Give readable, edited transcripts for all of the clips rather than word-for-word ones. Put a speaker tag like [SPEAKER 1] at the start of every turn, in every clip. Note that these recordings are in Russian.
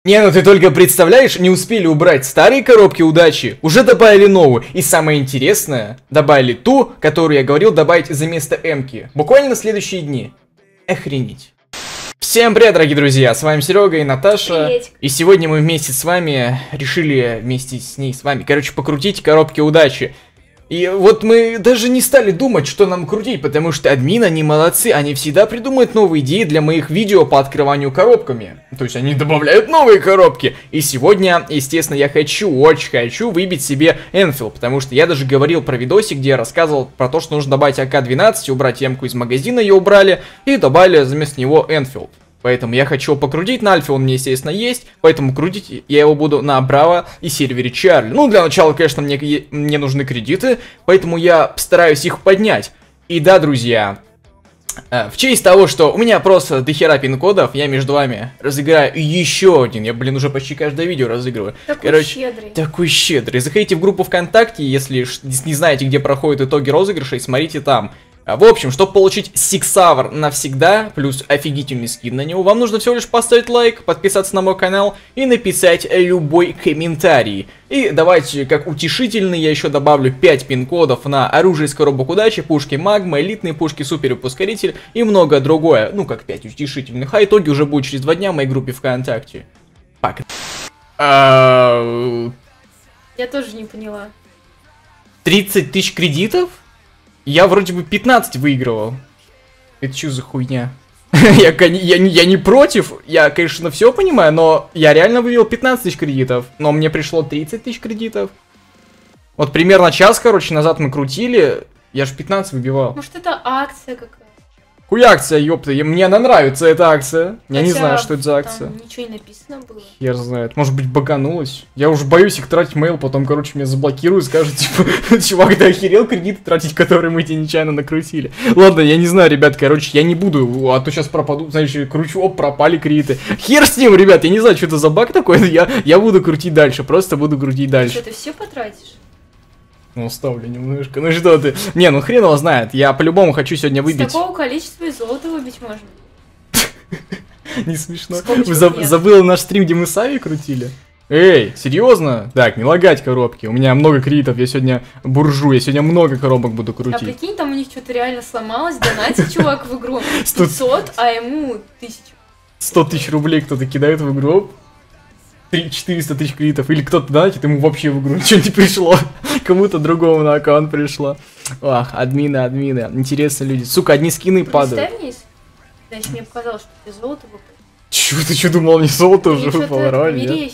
[SPEAKER 1] Не, ну ты только представляешь, не успели убрать старые коробки удачи, уже добавили новую. И самое интересное, добавили ту, которую я говорил добавить за место М-ки. Буквально на следующие дни. Охренеть. Всем привет, дорогие друзья, с вами Серега и Наташа.
[SPEAKER 2] Привет.
[SPEAKER 1] И сегодня мы вместе с вами решили, вместе с ней, с вами, короче, покрутить коробки удачи. И вот мы даже не стали думать, что нам крутить, потому что админы, они молодцы, они всегда придумывают новые идеи для моих видео по открыванию коробками. То есть они добавляют новые коробки. И сегодня, естественно, я очень хочу выбить себе Энфилд, потому что я даже говорил про видосик, где я рассказывал про то, что нужно добавить АК-12, убрать М-ку из магазина, ее убрали, и добавили вместо него Энфилд. Поэтому я хочу его покрутить, на альфе он мне, естественно, есть, поэтому крутить я его буду на Браво и сервере Чарли. Ну, для начала, конечно, мне нужны кредиты, поэтому я постараюсь их поднять. И да, друзья, в честь того, что у меня просто дохера пин-кодов, я между вами разыграю еще один. Я, уже почти каждое видео разыгрываю.
[SPEAKER 2] Такой щедрый.
[SPEAKER 1] Такой щедрый. Заходите в группу ВКонтакте, если не знаете, где проходят итоги розыгрышей, смотрите там. В общем, чтобы получить Сиксавр навсегда, плюс офигительный скин на него, вам нужно всего лишь поставить лайк, подписаться на мой канал и написать любой комментарий. И давайте, как утешительный, я еще добавлю 5 пин-кодов на оружие из коробок удачи, пушки магма, элитные пушки, супер-ускоритель и многое другое. Ну, как 5 утешительных. А итоги уже будут через 2 дня в моей группе ВКонтакте. Пока.
[SPEAKER 2] Я тоже не поняла.
[SPEAKER 1] 30 тысяч кредитов? Я вроде бы 15 выигрывал. Это что за хуйня? я не против, я, конечно, все понимаю, но я реально вывел 15 тысяч кредитов, но мне пришло 30 тысяч кредитов. Вот примерно час, короче, назад мы крутили, я же 15 выбивал.
[SPEAKER 2] Может, это акция какая-то?
[SPEAKER 1] Хуя акция, ёпта, мне она нравится, эта акция. Я не знаю, что это за акция.
[SPEAKER 2] Там ничего не написано было.
[SPEAKER 1] Хер знает, может быть баганулась. Я уже боюсь их тратить мейл, потом, короче, меня заблокируют, скажут, типа, чувак, ты охерел кредиты тратить, которые мы тебе нечаянно накрутили. Ладно, я не знаю, ребят, короче, я не буду, а то сейчас пропаду, значит, кручу, оп, пропали кредиты. Хер с ним, ребят, я не знаю, что это за баг такой, я буду крутить дальше, просто буду крутить дальше.
[SPEAKER 2] Что, ты все потратишь?
[SPEAKER 1] Ну, ставлю немножко. Ну что ты? Не, ну хрен его знает. Я по-любому хочу сегодня выбить.
[SPEAKER 2] С такого количества и золото выбить можно.
[SPEAKER 1] Не смешно.
[SPEAKER 2] Вы
[SPEAKER 1] забыла наш стрим, где мы с Ави крутили? Эй, серьезно? Так, не лагать коробки. У меня много кредитов, я сегодня буржу, я сегодня много коробок буду крутить.
[SPEAKER 2] А прикинь, там у них что-то реально сломалось, донатит чувак в игру 500, а ему 1000.
[SPEAKER 1] 100 тысяч рублей кто-то кидает в игру. 400 тысяч кредитов, или кто-то донатит, ему вообще в игру ничего не пришло, кому-то другому на аккаунт пришло. Ах, админы, интересные люди. Сука, одни скины падают.
[SPEAKER 2] Представь вниз. Значит, мне показалось, что тебе золото выпало.
[SPEAKER 1] Чё, ты что думал, мне золото уже выпало, реально?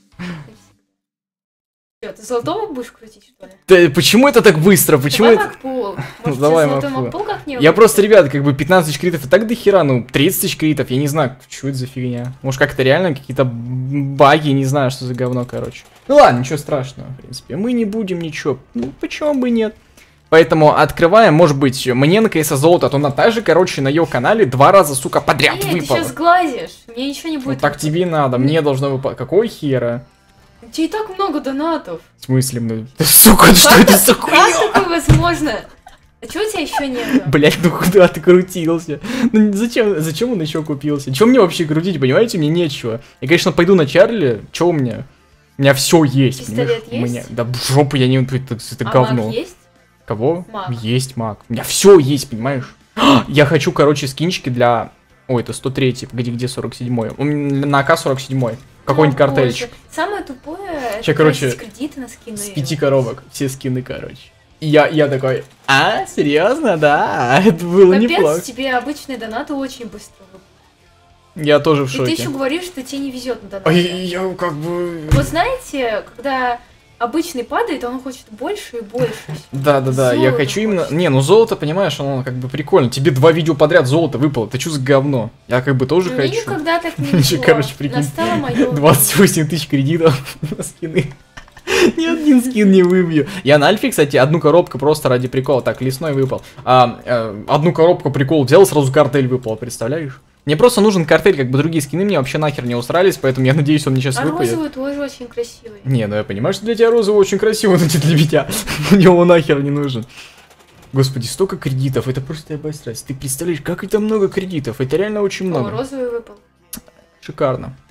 [SPEAKER 2] Что, ты золотого будешь крутить, что ли?
[SPEAKER 1] Да, почему это так быстро? Почему
[SPEAKER 2] давай
[SPEAKER 1] это...
[SPEAKER 2] Макпул.
[SPEAKER 1] Ну, давай Макпул. Я просто, ребят, как бы 15 тысяч кредитов и так до хера, ну, 30 тысяч кредитов, я не знаю, что это за фигня. Может, как-то реально какие-то баги, не знаю, что за говно, короче. Ну ладно, ничего страшного, в принципе. Мы не будем ничего, ну, почему бы нет. Поэтому открываем, может быть, мне наконец-то золото, а то Наташе, короче, на ее канале 2 раза, сука, подряд выпало.
[SPEAKER 2] Ты сейчас глазишь, мне ничего не будет.
[SPEAKER 1] Ну, так тебе надо, мне должно выпасть. Какого хера?
[SPEAKER 2] У тебя и так много донатов.
[SPEAKER 1] В смысле, ну, сука, что это за хуйня?
[SPEAKER 2] Как такое возможно? А чего у тебя еще нет?
[SPEAKER 1] Блять, ну куда ты крутился? Ну зачем он еще купился? Чем мне вообще крутить, понимаете? Мне нечего. Я, конечно, пойду на Чарли. Че у меня? У меня все есть.
[SPEAKER 2] Пистолет есть?
[SPEAKER 1] Меня... Да в жопу я не... Это говно.
[SPEAKER 2] Маг есть?
[SPEAKER 1] Кого?
[SPEAKER 2] Маг.
[SPEAKER 1] Есть маг. У меня все есть, понимаешь? Я хочу, короче, скинчики для... Ой, это 103-й. Погоди, где 47-й? На АК 47-й. Какой-нибудь картельчик.
[SPEAKER 2] Самое тупое,
[SPEAKER 1] это короче,
[SPEAKER 2] кредиты на скины.
[SPEAKER 1] С 5 коробок. Все скины, короче. И я такой, серьезно, да? Это было
[SPEAKER 2] Капец,
[SPEAKER 1] неплохо.
[SPEAKER 2] тебе обычные донаты очень быстро выпадут.
[SPEAKER 1] Я тоже в шоке.
[SPEAKER 2] И ты еще говоришь, что тебе не везет на донаты.
[SPEAKER 1] Я как бы...
[SPEAKER 2] Вот знаете, когда обычный падает, он хочет больше и больше.
[SPEAKER 1] Да, я хочу именно... Не, ну золото, понимаешь, оно как бы прикольно. Тебе 2 видео подряд золото выпало, ты что за говно? Я как бы тоже хочу.
[SPEAKER 2] Мне никогда так не везло.
[SPEAKER 1] Короче, прикинь,
[SPEAKER 2] настало моё
[SPEAKER 1] 28 тысяч кредитов на скины. Ни один скин не выбью. Я на альфе, кстати, одну коробку просто ради прикола. Так, лесной выпал. Одну коробку прикол взял, сразу картель выпал, представляешь? Мне просто нужен картель, как бы другие скины мне вообще нахер не устраивались, поэтому я надеюсь, он мне сейчас выпадет.
[SPEAKER 2] розовый тоже очень красивый.
[SPEAKER 1] Не, ну я понимаю, что для тебя розовый очень красивый, но не для меня. Мне он нахер не нужен. Господи, столько кредитов, это просто обосрать. Ты представляешь, как это много кредитов, это реально очень много.
[SPEAKER 2] О, розовый выпал.
[SPEAKER 1] Шикарно.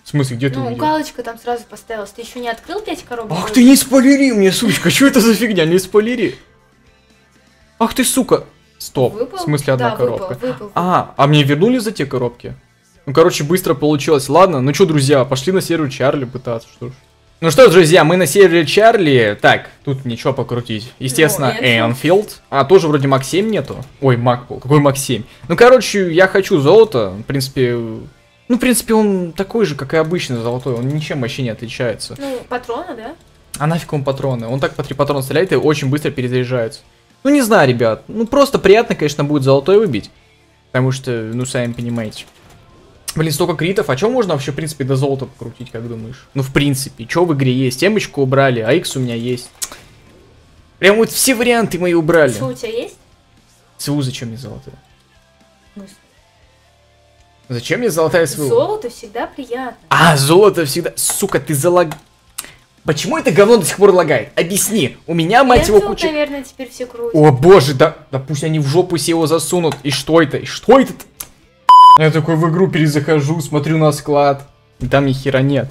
[SPEAKER 1] В смысле, где ты
[SPEAKER 2] Ну,
[SPEAKER 1] увидел?
[SPEAKER 2] галочка там сразу поставилась. Ты еще не открыл 5 коробок?
[SPEAKER 1] Ах ты не спойлери мне, сучка, что это за фигня, не спойлери. Ах ты, сука. Стоп,
[SPEAKER 2] Выпал?
[SPEAKER 1] в смысле одна
[SPEAKER 2] Да,
[SPEAKER 1] коробка?
[SPEAKER 2] выпал.
[SPEAKER 1] А мне вернули за те коробки? Ну, короче, быстро получилось. Ладно, ну что, друзья, пошли на сервер Чарли пытаться, что ж. Ну что ж, друзья, мы на сервере Чарли. Так, тут ничего покрутить. Естественно, Энфилд. А, тоже вроде Мак 7 нету. Ой, Мак был. Какой Мак 7? Ну, короче, я хочу золото. В принципе... Ну, в принципе, он такой же, как и обычный золотой. Он ничем вообще не отличается.
[SPEAKER 2] Ну, патроны, да?
[SPEAKER 1] А нафиг он патроны? Он так по 3 патрона стреляет и очень быстро перезаряжается. Ну, не знаю, ребят. Ну, просто приятно, конечно, будет золотой выбить. Потому что, ну, сами понимаете. Блин, столько критов. А чё можно вообще, в принципе, до золота покрутить, как думаешь? Ну, в принципе, чё в игре есть? Темочку убрали, а X у меня есть. Прям вот все варианты мои убрали.
[SPEAKER 2] Что у тебя есть?
[SPEAKER 1] СВУ зачем мне золотая?
[SPEAKER 2] Ну,
[SPEAKER 1] Зачем мне золотая СВУ?
[SPEAKER 2] золото всегда приятно.
[SPEAKER 1] А, золото всегда... Сука, ты залаг... Почему это говно до сих пор лагает? Объясни. У меня, мать его, куча...
[SPEAKER 2] наверное, теперь все крутят.
[SPEAKER 1] О боже, да пусть они в жопу себе его засунут. И что это? И что это? Я такой в игру перезахожу, смотрю на склад. И там ни хера нет.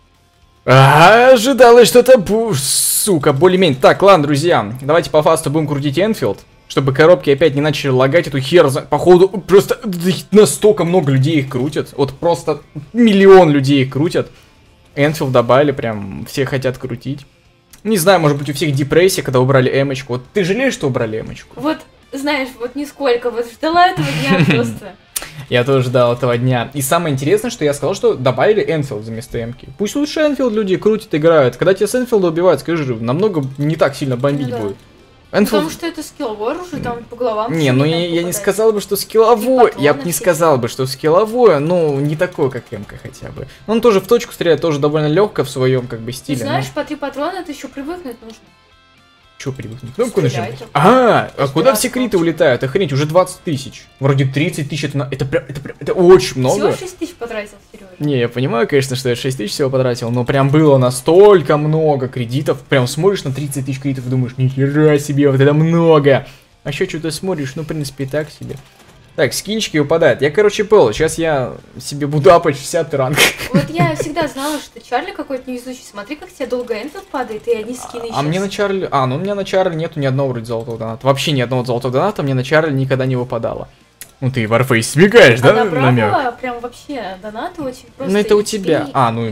[SPEAKER 1] Ожидалось что-то, сука, более-менее. Так, ладно, друзья, давайте по фасту будем крутить Энфилд. Чтобы коробки опять не начали лагать эту хер. Походу, просто настолько много людей их крутят. Вот просто миллион людей их крутят. Энфилд добавили, прям все хотят крутить. Не знаю, может быть у всех депрессия, когда убрали эмочку. Вот ты жалеешь, что убрали эмочку?
[SPEAKER 2] Вот, знаешь, вот нисколько, вот ждала этого дня просто.
[SPEAKER 1] Я тоже ждал этого дня. И самое интересное, что я сказал, что добавили Энфилд вместо эмки. Пусть лучше Энфилд люди крутят, играют. Когда тебя с Энфилда убивают, скажи, намного не так сильно бомбить
[SPEAKER 2] Ну да.
[SPEAKER 1] будет.
[SPEAKER 2] Потому что это скилловое оружие, там по головам.
[SPEAKER 1] Не, ну я не сказал бы, что скилловое. Я бы не сказал бы, что скилловое, ну не такое, как эмка хотя бы. Он тоже в точку стреляет, тоже довольно легко в своем как бы
[SPEAKER 2] Ты
[SPEAKER 1] стиле.
[SPEAKER 2] знаешь, по 3 патрона это еще привыкнуть нужно.
[SPEAKER 1] Чё привыкнуть? Кнопку
[SPEAKER 2] Стрелять
[SPEAKER 1] нажимать.
[SPEAKER 2] только.
[SPEAKER 1] А куда все криты улетают? Охренеть, уже 20 тысяч. Вроде 30 тысяч, это прям, это очень много.
[SPEAKER 2] Всего 6 тысяч потратил, Сережа.
[SPEAKER 1] Не, я понимаю, конечно, что я 6 тысяч всего потратил, но прям было настолько много кредитов. Прям смотришь на 30 тысяч кредитов и думаешь, нихера себе, вот это много. А еще что-то смотришь, ну, в принципе, и так себе. Так, скинчики выпадают. Я, короче, понял, сейчас я себе буду апать 60 ранг.
[SPEAKER 2] Вот я всегда знала, что Чарли какой-то невезучий. Смотри, как тебе долго Энфилд падает, и одни скины
[SPEAKER 1] А мне на Чарли... ну у меня на Чарли нету ни одного вроде золотого доната. Вообще ни одного золотого доната мне на Чарли никогда не выпадало. Ну ты, Warface, смекаешь, да?
[SPEAKER 2] А направо прям вообще донаты очень просто.
[SPEAKER 1] Ну это у тебя.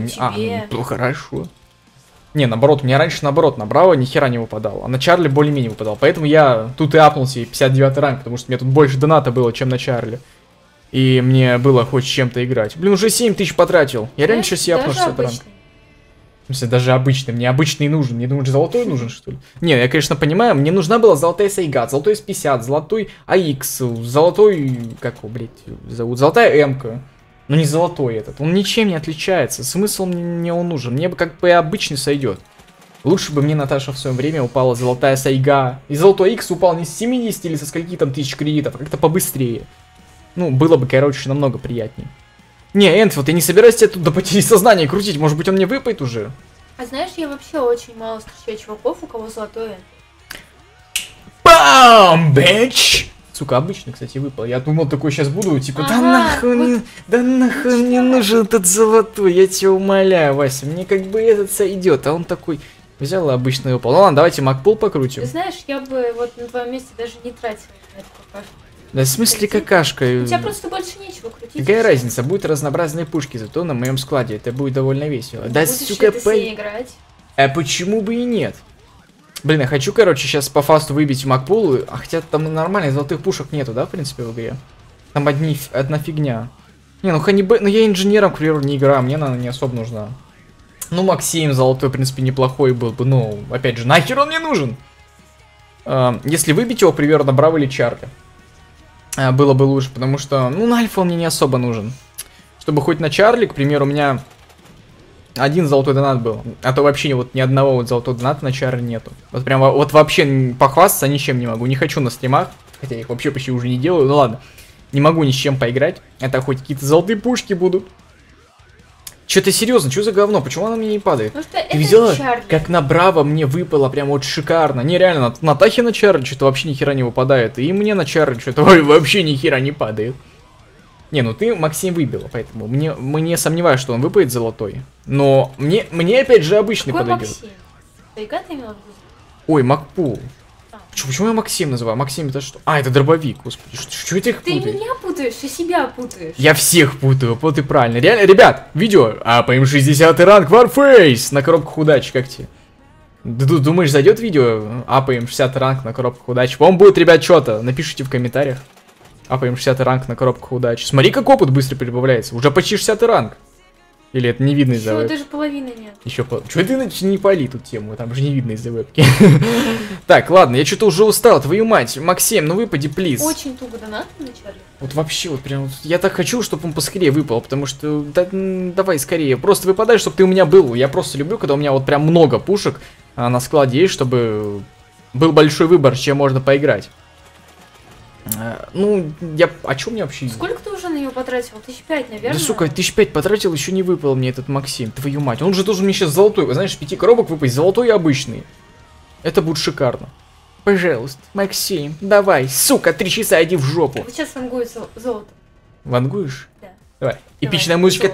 [SPEAKER 1] Ну хорошо. Не, наоборот, у меня раньше наоборот, на Браво ни хера не выпадало, а на Чарли более-менее выпадал. Поэтому я тут и апнул себе 59 ранг, потому что мне тут больше доната было, чем на Чарли. И мне было хоть чем-то играть. Блин, уже 7 тысяч потратил. Я реально сейчас я апнул 60 ранг. В смысле, даже обычный. Мне обычный нужен. Мне думаешь, золотой нужен, что ли? Не, я, конечно, понимаю, мне нужна была золотая Сайгат, золотой С50, золотой АХ, золотой... Как его, блядь, зовут? Золотая М-ка. Но не золотой этот. Он ничем не отличается. Смысл мне он нужен. Мне бы как бы и обычный сойдет. Лучше бы мне, Наташа, в свое время упала золотая Сайга. И золотой X упал не с 70 или со скольки там тысяч кредитов, а как-то побыстрее. Ну, было бы, короче, намного приятнее. Не, Энфилд, я не собираюсь тебя тут до потери сознания крутить. Может быть, он мне выпадет уже?
[SPEAKER 2] А знаешь, я вообще очень мало встречаю чуваков, у кого золотое.
[SPEAKER 1] Бам, бэч! Сука, обычно, кстати, выпал. Я думал, такой сейчас буду, типа, да нахуй, вот. Да нахуй мне нужен этот золотой, я тебя умоляю, Вася, мне как бы этот сойдет. А он такой, взял и обычно выпал. Ну ладно, давайте Макпул покрутим.
[SPEAKER 2] Ты знаешь, я бы вот на твоем месте даже не тратила на эту какашку.
[SPEAKER 1] Да в смысле какашка?
[SPEAKER 2] У тебя просто больше нечего крутить.
[SPEAKER 1] Какая разница, будут разнообразные пушки, зато на моем складе это будет довольно весело. Да, сука,
[SPEAKER 2] играть.
[SPEAKER 1] А почему бы и нет? Блин, я хочу, короче, сейчас по фасту выбить Макпул, а хотя там нормально, золотых пушек нету, да, в принципе, в игре? Там одна фигня. Не, ну Ханибэ, ну я инженером, к примеру, не играю, мне она не особо нужна. Ну, Максим золотой, в принципе, неплохой был бы, но, опять же, нахер он мне нужен? Если выбить его, к примеру, на Браво или Чарли, было бы лучше, потому что, ну, на Альфа он мне не особо нужен. Чтобы хоть на Чарли, к примеру, у меня... Один золотой донат был, а то вообще вот ни одного вот золотого доната на Чарли нету. Вот прям вот вообще похвастаться ничем не могу, не хочу на стримах, хотя я их вообще почти уже не делаю, ну ладно. Не могу ни с чем поиграть, это хоть какие-то золотые пушки будут. Че-то серьезно, что за говно, почему она мне не падает? Ты видела, как на Браво мне выпало прям вот шикарно. Не, реально, на Тахе на Чарли что-то вообще ни хера не выпадает, и мне на Чарли что-то вообще ни хера не падает. Не, ну ты Максим выбила, поэтому мне сомневаюсь, что он выпадет золотой. Но мне опять же обычный
[SPEAKER 2] Какой
[SPEAKER 1] подойдет.
[SPEAKER 2] Максим? Тайга ты имела в виду?
[SPEAKER 1] Ой, Макпул. Почему я Максим называю? Максим это что? А, это дробовик, господи, что ты их
[SPEAKER 2] Ты
[SPEAKER 1] путаешь?
[SPEAKER 2] меня путаешь, и себя путаешь.
[SPEAKER 1] Я всех путаю, вот и правильно. Реально, ребят, видео, апаем 60 ранг Warface на коробках удачи, как тебе? Думаешь, зайдет видео, апаем 60 ранг на коробках удачи? По-моему, будет, ребят, что-то, напишите в комментариях. Апаем 60 ранг на коробках удачи. Смотри, как опыт быстро прибавляется, уже почти 60 ранг. Или это не видно из-за
[SPEAKER 2] Еще
[SPEAKER 1] вебки?
[SPEAKER 2] даже половины нет.
[SPEAKER 1] Еще Чего ты не пали тут тему? Там же не видно из-за вебки. Так, ладно, я что-то уже устал, твою мать. Максим, ну выпади, плиз.
[SPEAKER 2] Очень туго донат вначале.
[SPEAKER 1] Вот вообще, вот прям, я так хочу, чтобы он поскорее выпал, потому что, давай скорее, просто выпадай, чтобы ты у меня был. Я просто люблю, когда у меня вот прям много пушек на складе есть, чтобы был большой выбор, с чем можно поиграть. Ну, а чё мне вообще...
[SPEAKER 2] Сколько ты уже на него потратил? 1005, наверное?
[SPEAKER 1] Да, сука, 1005 потратил, еще не выпал мне этот Максим, твою мать. Он же должен мне сейчас золотой, знаешь, 5 коробок выпасть, золотой и обычный. Это будет шикарно. Пожалуйста, Максим, давай, сука, 3 часа иди в жопу.
[SPEAKER 2] Вот сейчас вангует золото.
[SPEAKER 1] Вангуешь?
[SPEAKER 2] Да.
[SPEAKER 1] Давай. Эпичная музычка.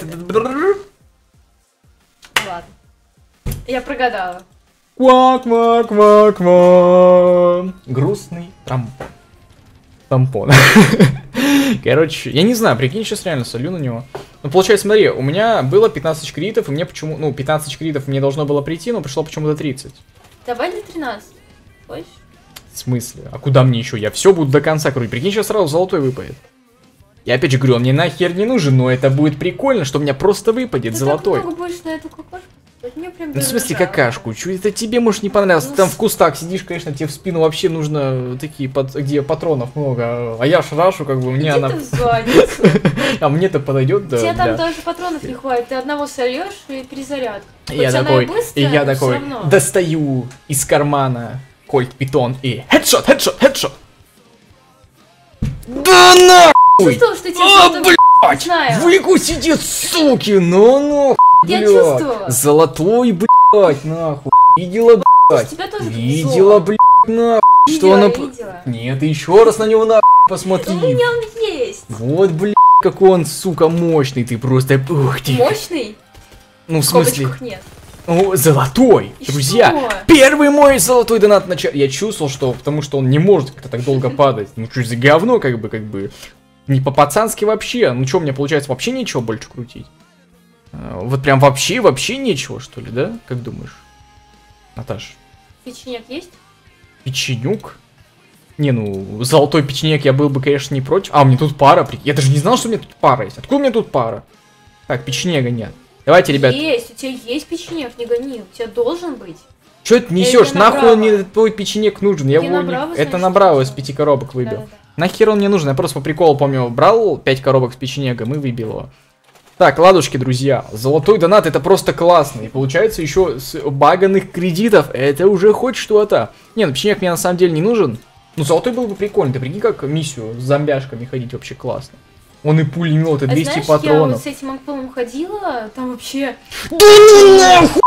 [SPEAKER 2] Ладно. Я прогадала.
[SPEAKER 1] Квак-квак-квак-квак. Грустный трампон. Тампон. Короче, я не знаю, прикинь, сейчас реально солю на него. Ну, получается, смотри, у меня было 15 кредитов, и мне почему... Ну, 15 кредитов мне должно было прийти, но пришло почему-то 30.
[SPEAKER 2] Давай для 13. Хочешь?
[SPEAKER 1] В смысле? А куда мне еще? Я все буду до конца крутить. Прикинь, сейчас сразу золотой выпадет. Я опять же говорю, он мне нахер не нужен, но это будет прикольно, что у меня просто выпадет золотой.
[SPEAKER 2] Ты так много больше на эту какашку? Мне прям
[SPEAKER 1] Ну, в смысле
[SPEAKER 2] жалко.
[SPEAKER 1] какашку? Чё это тебе, может, не понравилось?
[SPEAKER 2] Ну,
[SPEAKER 1] Ты там в кустах сидишь, конечно, тебе в спину вообще нужно такие, где патронов много. А я шрашу, как бы, мне
[SPEAKER 2] Иди
[SPEAKER 1] она...
[SPEAKER 2] ты в задницу.
[SPEAKER 1] А мне-то подойдет, да.
[SPEAKER 2] Тебе там
[SPEAKER 1] да.
[SPEAKER 2] даже патронов не хватит, ты одного сольешь и перезаряд.
[SPEAKER 1] Я такой, достаю из кармана Кольт Питон и хедшот, хедшот, хедшот. Да нахуй!
[SPEAKER 2] Чувствовал, что тебе
[SPEAKER 1] Блять!
[SPEAKER 2] знаю.
[SPEAKER 1] Выкусите, суки! Ну,
[SPEAKER 2] Я
[SPEAKER 1] блядь!
[SPEAKER 2] чувствовала.
[SPEAKER 1] Золотой, блядь, нахуй! Видела, блядь!
[SPEAKER 2] Тебя тоже
[SPEAKER 1] Видела,
[SPEAKER 2] повезло.
[SPEAKER 1] блядь, нахуй! Что она...
[SPEAKER 2] Видела.
[SPEAKER 1] Нет, еще раз на него нахуй посмотри!
[SPEAKER 2] У меня он есть.
[SPEAKER 1] Вот, блядь, какой он, сука, мощный! Ты просто... Ух ты!
[SPEAKER 2] Мощный?
[SPEAKER 1] Ну, в
[SPEAKER 2] В
[SPEAKER 1] смысле...
[SPEAKER 2] скобочках нет.
[SPEAKER 1] О, золотой!
[SPEAKER 2] И
[SPEAKER 1] Друзья!
[SPEAKER 2] что?
[SPEAKER 1] Первый мой золотой донат на чат. Я чувствовал, что... Потому что он не может как-то так долго падать. Ну, что за говно, как бы... Не по-пацански вообще. Ну, что, мне получается вообще нечего больше крутить? Вот прям вообще нечего, что ли, да? Как думаешь? Наташ?
[SPEAKER 2] Печенек есть?
[SPEAKER 1] Печенюк? Не, ну, золотой печенек я был бы, конечно, не против. А, у меня тут пара, я даже не знал, что у меня тут пара есть. Откуда у меня тут пара? Так, печенега нет. Давайте, ребят.
[SPEAKER 2] Есть, у тебя есть печенек, не гони. У тебя должен быть.
[SPEAKER 1] Что ты несешь? Нахуй мне твой печенек нужен? Я
[SPEAKER 2] на Браво,
[SPEAKER 1] Это
[SPEAKER 2] значит,
[SPEAKER 1] на Браво из
[SPEAKER 2] нужен.
[SPEAKER 1] 5 коробок выбил.
[SPEAKER 2] Да-да-да.
[SPEAKER 1] Нахер он мне нужен? Я просто по приколу, помню, брал 5 коробок с печенегом и выбил его. Так, ладушки, друзья. Золотой донат это просто классно. И получается еще с баганных кредитов. Это уже хоть что-то. Не, ну печенек мне на самом деле не нужен. Ну, золотой был бы прикольно. Ты прикинь, как миссию с зомбяшками ходить вообще классно. Он и пулемет, и 200
[SPEAKER 2] знаешь,
[SPEAKER 1] патронов.
[SPEAKER 2] я вот с этим Анкполом ходила, там вообще...
[SPEAKER 1] Да ну нахуй,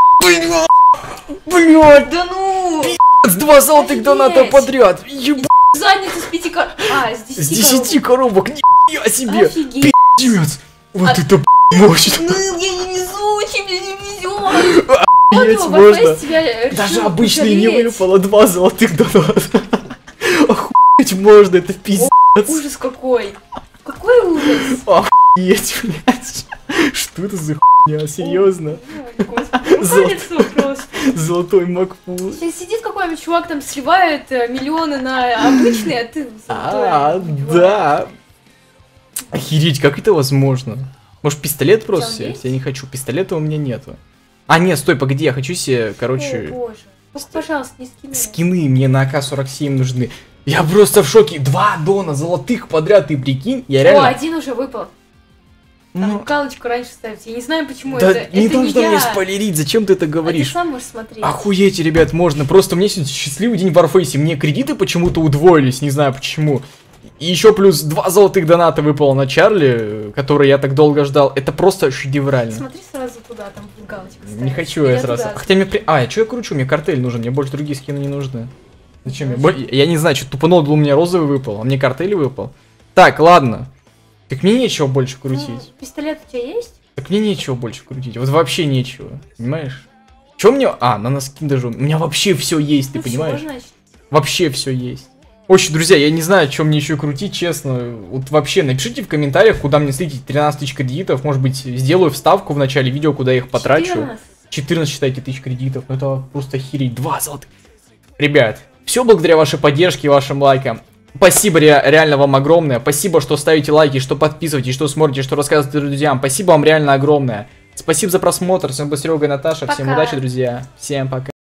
[SPEAKER 1] блядь!
[SPEAKER 2] Да ну!
[SPEAKER 1] С 2 золотых
[SPEAKER 2] Офигеть!
[SPEAKER 1] доната подряд. Ебать,
[SPEAKER 2] Задницу с 5 коробок. А, с 10
[SPEAKER 1] с 10 коробок. Нихуя себе.
[SPEAKER 2] Офигеть.
[SPEAKER 1] Пиздец. Вот
[SPEAKER 2] А-
[SPEAKER 1] это мощно.
[SPEAKER 2] Ну, я не везучий, мне не везет.
[SPEAKER 1] Охуеть
[SPEAKER 2] Понял,
[SPEAKER 1] можно.
[SPEAKER 2] Warface тебя решил
[SPEAKER 1] Даже обычный не
[SPEAKER 2] пожалеть.
[SPEAKER 1] выпало 2 золотых доната. Охуеть можно, это пиздец.
[SPEAKER 2] Ужас какой. Какой ужас.
[SPEAKER 1] Охуеть, блядь. Что это за хуйня, серьезно?
[SPEAKER 2] Задницу просто.
[SPEAKER 1] Золотой Макпул.
[SPEAKER 2] Сейчас сидит какой-нибудь чувак, там сливает миллионы на обычные, а ты
[SPEAKER 1] А,
[SPEAKER 2] золотой.
[SPEAKER 1] да. Охереть, как это возможно? Может, пистолет просто
[SPEAKER 2] Там
[SPEAKER 1] себе?
[SPEAKER 2] есть?
[SPEAKER 1] Я не хочу, пистолета у меня нету. А, нет, стой, погоди, я хочу себе,
[SPEAKER 2] О,
[SPEAKER 1] короче,
[SPEAKER 2] боже. Только, пожалуйста, не скины.
[SPEAKER 1] скины мне на АК-47 нужны. Я просто в шоке. 2 дона золотых подряд, ты прикинь? Я
[SPEAKER 2] О,
[SPEAKER 1] реально...
[SPEAKER 2] один уже выпал. Там
[SPEAKER 1] Ну,
[SPEAKER 2] галочку раньше ставить. Я не знаю, почему
[SPEAKER 1] да
[SPEAKER 2] это.
[SPEAKER 1] не
[SPEAKER 2] Это
[SPEAKER 1] должно
[SPEAKER 2] я.
[SPEAKER 1] мне спойлерить, зачем ты это
[SPEAKER 2] А ты
[SPEAKER 1] говоришь?
[SPEAKER 2] сам можешь смотреть.
[SPEAKER 1] Охуеть, ребят, можно. Просто у меня сегодня счастливый день в Warface. Мне кредиты почему-то удвоились, не знаю почему. И еще плюс 2 золотых доната выпало на Чарли, который я так долго ждал. Это просто шедеврально.
[SPEAKER 2] Смотри сразу туда, там будет галочка ставить.
[SPEAKER 1] Не хочу я сразу.
[SPEAKER 2] Туда.
[SPEAKER 1] Хотя мне А, что я кручу? Мне картель нужен, мне больше другие скины не нужны. Зачем мне? Я не знаю, что тупо нодл у меня розовый выпал, а мне картель выпал. Так, ладно. Так мне нечего больше крутить.
[SPEAKER 2] Ну, пистолет у тебя есть?
[SPEAKER 1] Так мне нечего больше крутить. Вот вообще нечего. Понимаешь? Чё мне... А, на носки даже... У меня вообще все есть, ты понимаешь?
[SPEAKER 2] Всё, значит.
[SPEAKER 1] Вообще все есть. Очень, друзья, я не знаю, что мне еще крутить, честно. Вот вообще, напишите в комментариях, куда мне слить 13 тысяч кредитов. Может быть, сделаю вставку в начале видео, куда я их потрачу. 14, считайте, тысяч кредитов. Ну это просто охереть. 2 золотых. Ребят, все благодаря вашей поддержке и вашим лайкам. Спасибо реально вам огромное. Спасибо, что ставите лайки, что подписываетесь, что смотрите, что рассказываете друзьям. Спасибо вам реально огромное. Спасибо за просмотр. С вами был Серега и Наташа.
[SPEAKER 2] Пока.
[SPEAKER 1] Всем удачи, друзья. Всем пока.